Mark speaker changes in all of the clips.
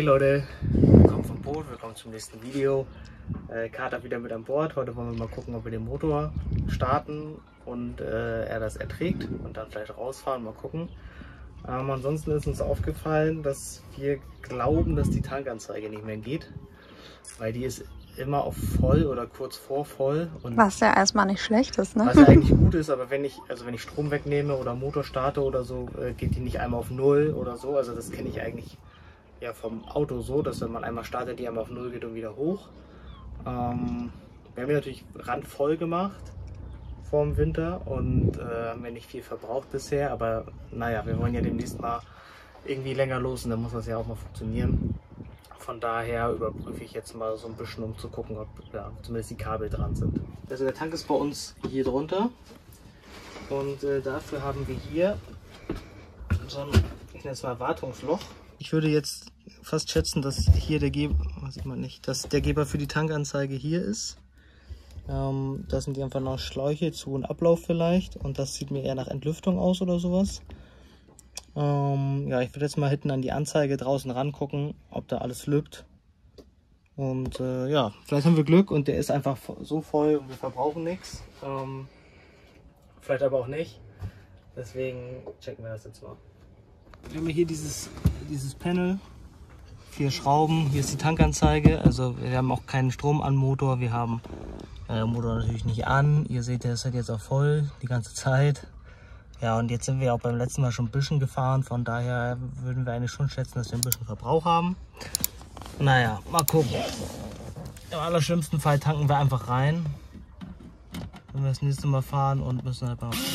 Speaker 1: Leute, willkommen vom Boot, willkommen zum nächsten Video. Kater wieder mit an Bord. Heute wollen wir mal gucken, ob wir den Motor starten und er das erträgt und dann vielleicht rausfahren, mal gucken. Ansonsten ist uns aufgefallen, dass wir glauben, dass die Tankanzeige nicht mehr geht, weil die ist immer auf voll oder kurz vor voll. Und
Speaker 2: was ja erstmal nicht schlecht ist, ne?
Speaker 1: Was ja eigentlich gut ist, aber wenn ich Strom wegnehme oder Motor starte oder so, geht die nicht einmal auf 0 oder so. Also das kenne ich eigentlich ja vom Auto so, dass wenn man einmal startet, die einmal auf 0 geht und wieder hoch. Wir haben hier natürlich randvoll gemacht vor dem Winter und haben ja nicht viel verbraucht bisher, aber naja, wir wollen ja demnächst mal irgendwie länger los und dann muss das ja auch mal funktionieren. Von daher überprüfe ich jetzt mal so ein bisschen, um zu gucken, ob ja, zumindest die Kabel dran sind. Also der Tank ist bei uns hier drunter und dafür haben wir hier so ein, ich nenne es mal Wartungsloch. Ich würde jetzt fast schätzen, dass hier der Geber, sieht man nicht, dass der Geber für die Tankanzeige hier ist. Da sind die einfach noch Schläuche zu und Ablauf vielleicht und das sieht mir eher nach Entlüftung aus oder sowas. Ja, ich würde jetzt mal hinten an die Anzeige draußen rangucken, ob da alles lübt. Und ja, vielleicht haben wir Glück und der ist einfach so voll und wir verbrauchen nichts. Vielleicht aber auch nicht. Deswegen checken wir das jetzt mal. Wir haben hier dieses Panel, 4 Schrauben, hier ist die Tankanzeige. Also wir haben auch keinen Strom an Motor, wir haben Motor natürlich nicht an. Ihr seht, der ist halt jetzt auch voll die ganze Zeit. Ja, und jetzt sind wir auch beim letzten Mal schon ein bisschen gefahren, von daher würden wir eigentlich schon schätzen, dass wir ein bisschen Verbrauch haben. Naja, mal gucken. Im allerschlimmsten Fall tanken wir einfach rein, wenn wir das nächste Mal fahren und müssen halt mal gucken.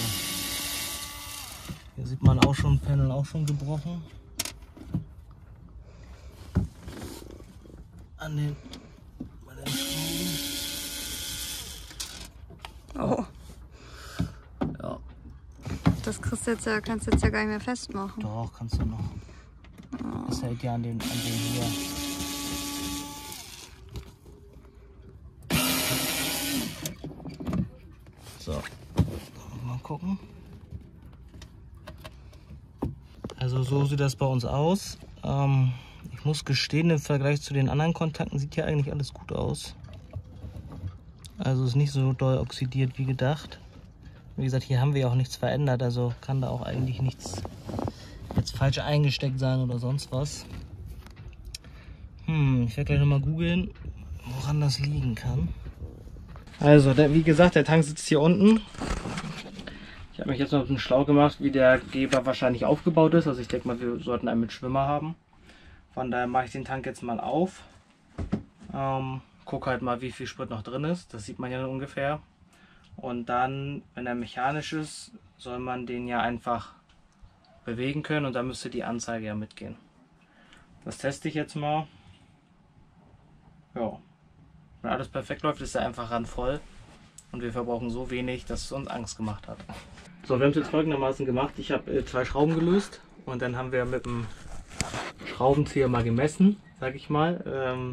Speaker 1: Hier sieht man auch schon, Panel auch schon gebrochen. Bei den Schrauben.
Speaker 2: Oh.
Speaker 1: Ja.
Speaker 2: Das kannst du jetzt ja gar nicht mehr festmachen.
Speaker 1: Doch, kannst du noch. Das hält ja an dem hier. So, mal gucken. Also so sieht das bei uns aus. Ich muss gestehen, im Vergleich zu den anderen Kontakten sieht ja eigentlich alles gut aus. Also ist nicht so doll oxidiert wie gedacht. Wie gesagt, hier haben wir ja auch nichts verändert, also kann da auch eigentlich nichts jetzt falsch eingesteckt sein oder sonst was. Ich werde gleich nochmal googeln, woran das liegen kann. Also, wie gesagt, der Tank sitzt hier unten. Ich habe mich jetzt noch ein bisschen schlau gemacht, wie der Geber wahrscheinlich aufgebaut ist. Also ich denke mal, wir sollten einen mit Schwimmer haben. Von daher mache ich den Tank jetzt mal auf. Gucke halt mal, wie viel Sprit noch drin ist. Das sieht man ja ungefähr. Und dann, wenn er mechanisch ist, soll man den ja einfach bewegen können und dann müsste die Anzeige ja mitgehen. Das teste ich jetzt mal. Ja, wenn alles perfekt läuft, ist er einfach randvoll und wir verbrauchen so wenig, dass es uns Angst gemacht hat. So, wir haben es jetzt folgendermaßen gemacht. Ich habe 2 Schrauben gelöst und dann haben wir mit dem Schraubenzieher mal gemessen, sage ich mal,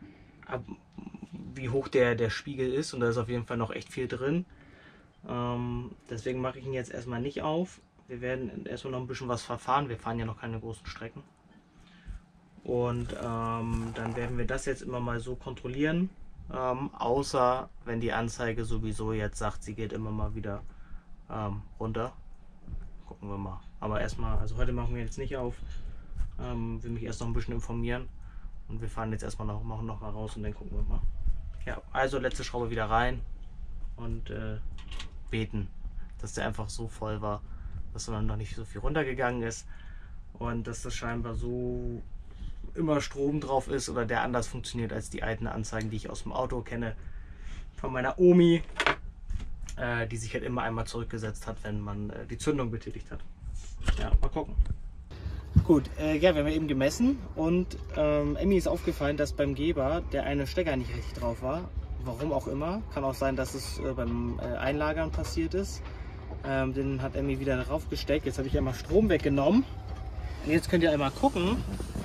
Speaker 1: wie hoch der Spiegel ist und da ist auf jeden Fall noch echt viel drin. Deswegen mache ich ihn jetzt erstmal nicht auf. Wir werden erstmal noch ein bisschen was verfahren. Wir fahren ja noch keine großen Strecken. Und dann werden wir das jetzt immer mal so kontrollieren. Außer wenn die Anzeige sowieso jetzt sagt, sie geht immer mal wieder runter. Gucken wir mal. Aber erstmal, also heute machen wir jetzt nicht auf. Will mich erst noch ein bisschen informieren. Und wir fahren jetzt erstmal noch mal raus und dann gucken wir mal. Ja, also letzte Schraube wieder rein und beten, dass der einfach so voll war, dass dann noch nicht so viel runtergegangen ist und dass das scheinbar so immer Strom drauf ist oder der anders funktioniert als die alten Anzeigen, die ich aus dem Auto kenne von meiner Omi, die sich halt immer einmal zurückgesetzt hat, wenn man die Zündung betätigt hat. Ja, mal gucken. Gut, ja, wir haben eben gemessen und Emmy ist aufgefallen, dass beim Geber der eine Stecker nicht richtig drauf war. Warum auch immer. Kann auch sein, dass es beim Einlagern passiert ist. Den hat Emmy wieder drauf gesteckt. Jetzt habe ich einmal Strom weggenommen. Und jetzt könnt ihr einmal gucken.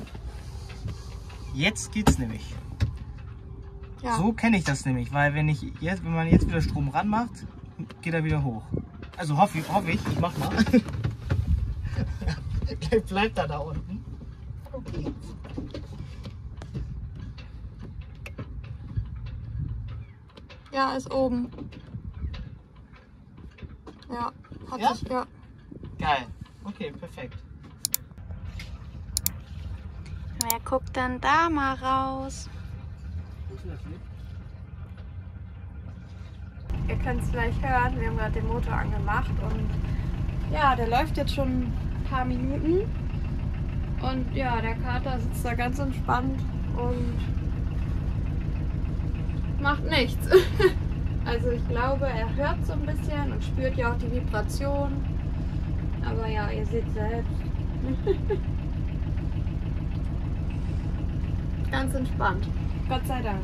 Speaker 1: Jetzt geht's nämlich. Ja. So kenne ich das nämlich, weil wenn man jetzt wieder Strom ranmacht, geht er wieder hoch. Also hoffe ich, ich mach mal. Gleich bleibt er da unten. Okay.
Speaker 2: Ja, ist oben. Ja, hat
Speaker 1: Ja?
Speaker 2: sich, ja.
Speaker 1: Geil. Okay, perfekt.
Speaker 2: Wer guckt denn da mal raus?
Speaker 1: Wo ist denn das Licht?
Speaker 2: Ihr könnt es vielleicht hören, wir haben gerade den Motor angemacht und ja, der läuft jetzt schon ein paar Minuten und ja, der Kater sitzt da ganz entspannt und macht nichts. Also ich glaube, er hört so ein bisschen und spürt ja auch die Vibration, aber ja, ihr seht selbst. Ganz entspannt. Gott sei Dank.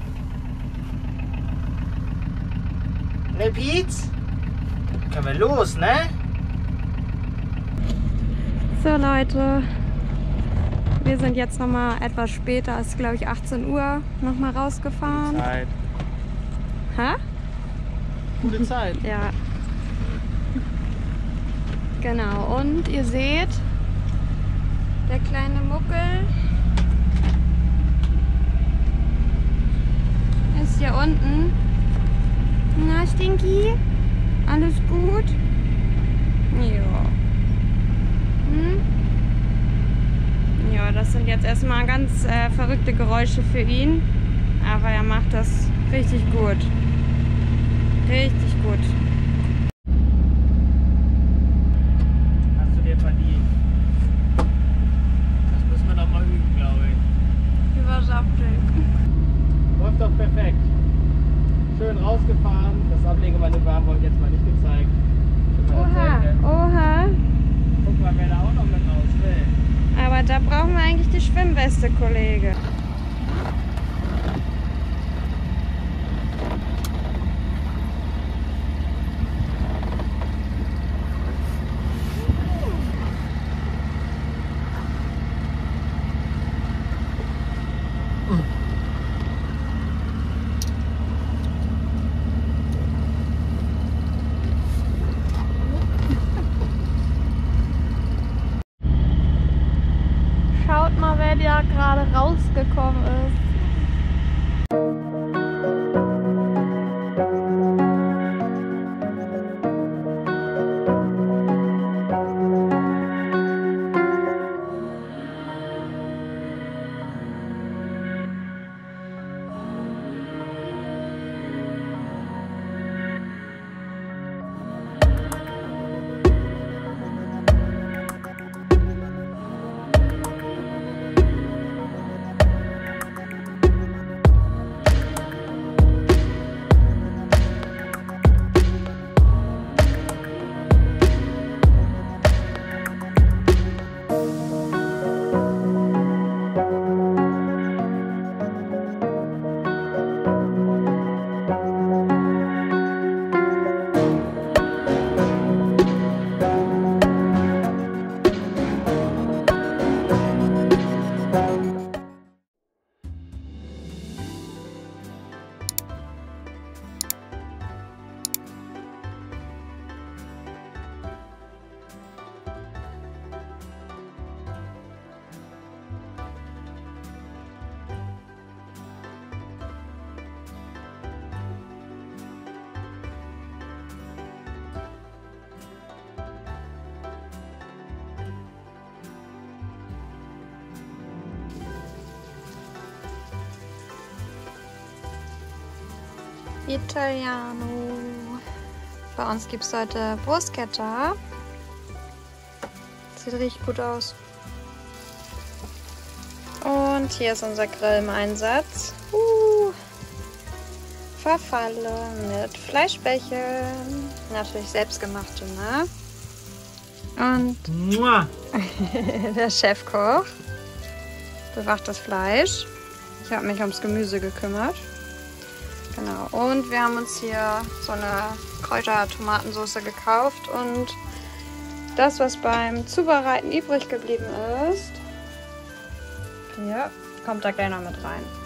Speaker 1: Ne, Pietz? Können wir los, ne?
Speaker 2: So Leute, wir sind jetzt nochmal etwas später, es ist glaube ich 18 Uhr, nochmal rausgefahren.
Speaker 1: Zeit.
Speaker 2: Hä?
Speaker 1: Gute Zeit.
Speaker 2: Ja. Genau, und ihr seht, der kleine Muckel ist hier unten. Na, Stinky? Alles gut? Ja. Hm? Ja, das sind jetzt erstmal ganz verrückte Geräusche für ihn. Aber er macht das richtig gut. Richtig gut.
Speaker 1: Hast du dir verdient. Das müssen wir doch mal üben, glaube ich.
Speaker 2: Überschaftig.
Speaker 1: Läuft doch perfekt. Schön rausgefahren. Das Ablegemanöver haben wir euch jetzt mal nicht gezeigt.
Speaker 2: Oha, oha.
Speaker 1: Guck mal, wer da auch noch mit raus will.
Speaker 2: Aber da brauchen wir eigentlich die Schwimmweste, Kollege. Schaut mal, wer da gerade rausgekommen ist. Italiano. Bei uns gibt es heute Bruschetta. Sieht richtig gut aus. Und hier ist unser Grill im Einsatz. Farfalle mit Fleischbällchen. Natürlich selbstgemachte, ne? Und
Speaker 1: Mua.
Speaker 2: der Chefkoch bewacht das Fleisch. Ich habe mich ums Gemüse gekümmert. Genau. Und wir haben uns hier so eine Kräuter-Tomatensauce gekauft. Und das, was beim Zubereiten übrig geblieben ist, hier kommt da gleich noch mit rein.